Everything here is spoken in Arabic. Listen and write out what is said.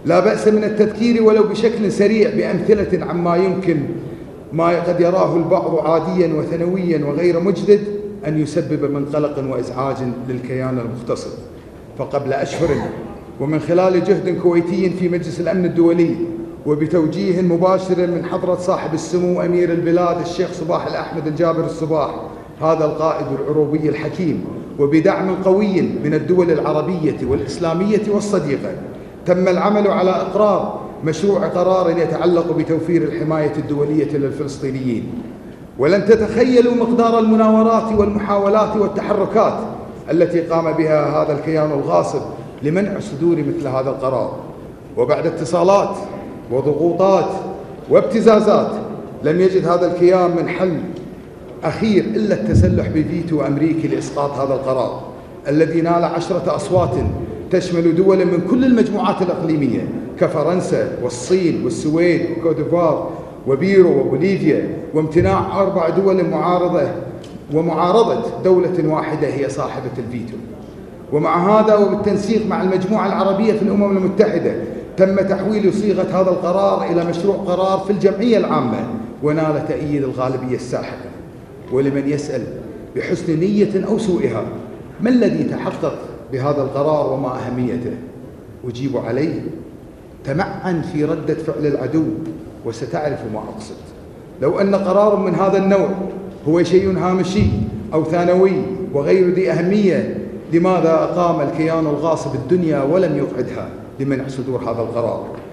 لا بأس من التذكير ولو بشكل سريع بأمثلة عما يمكن ما قد يراه البعض عاديا وثانويا وغير مجدد أن يسبب من قلق وإزعاج للكيان المختصر. فقبل أشهر ومن خلال جهد كويتي في مجلس الأمن الدولي وبتوجيه مباشر من حضرة صاحب السمو أمير البلاد الشيخ صباح الأحمد الجابر الصباح هذا القائد العروبي الحكيم، وبدعم قوي من الدول العربية والإسلامية والصديقة، تم العمل على إقرار مشروع قرار يتعلق بتوفير الحماية الدولية للفلسطينيين. ولن تتخيلوا مقدار المناورات والمحاولات والتحركات التي قام بها هذا الكيان الغاصب لمنع صدور مثل هذا القرار. وبعد اتصالات وضغوطات وابتزازات لم يجد هذا الكيان من حل أخير إلا التسلح بفيتو أمريكي لإسقاط هذا القرار الذي نال 10 أصوات تشمل دول من كل المجموعات الإقليمية كفرنسا والصين والسويد وكوتيفوار وبيرو وبوليفيا، وامتناع 4 دول معارضة ومعارضة دولة واحدة هي صاحبة الفيتو. ومع هذا وبالتنسيق مع المجموعة العربية في الأمم المتحدة تم تحويل صيغة هذا القرار إلى مشروع قرار في الجمعية العامة ونال تأييد الغالبية الساحقة. ولمن يسأل بحسن نية أو سوءها ما الذي تحقق بهذا القرار وما أهميته؟ أجيب عليه: تمعن في ردة فعل العدو وستعرف ما أقصد. لو أن قرار من هذا النوع هو شيء هامشي أو ثانوي وغير ذي أهمية، لماذا أقام الكيان الغاصب الدنيا ولم يقعدها لمنع صدور هذا القرار؟